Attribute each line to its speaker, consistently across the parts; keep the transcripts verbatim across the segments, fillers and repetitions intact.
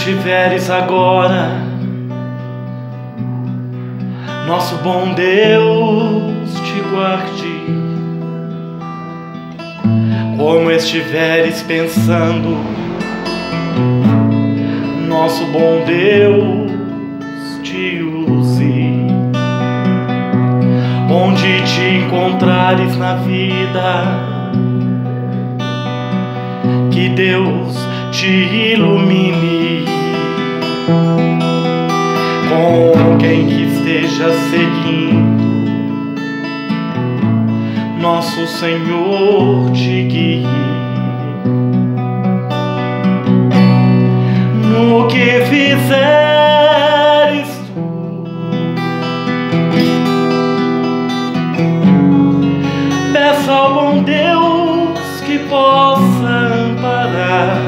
Speaker 1: estiveres agora, nosso bom Deus te guarde. Como estiveres pensando, nosso bom Deus te use. Onde te encontrares na vida, que Deus te ilumine. Com quem que esteja seguindo, nosso Senhor te guie. No que fizeres tu, peça ao bom Deus que possa amparar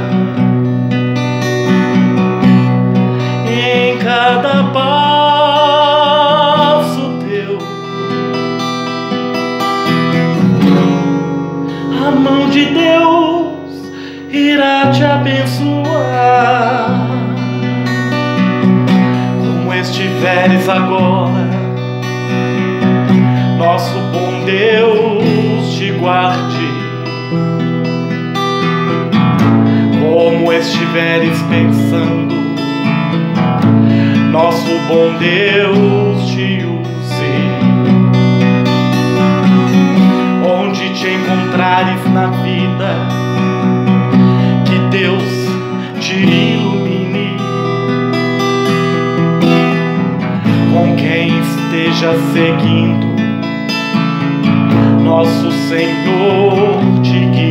Speaker 1: em cada passo teu. A mão de Deus irá te abençoar. Como estiveres agora, nosso bom Deus te guarde. Como estiveres pensando, nosso bom Deus te use. Onde te encontrares na vida, que Deus te ilumine. Com quem esteja seguindo, nosso Senhor te guie.